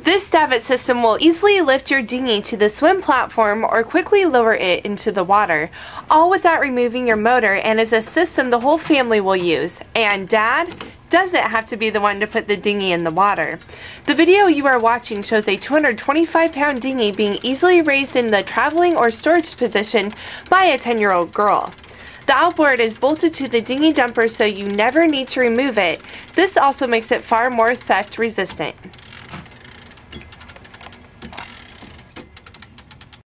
This davit system will easily lift your dinghy to the swim platform or quickly lower it into the water, all without removing your motor, and is a system the whole family will use. And Dad doesn't have to be the one to put the dinghy in the water. The video you are watching shows a 225-pound dinghy being easily raised in the traveling or storage position by a 10-year-old girl. The outboard is bolted to the dinghy dumper so you never need to remove it. This also makes it far more theft resistant.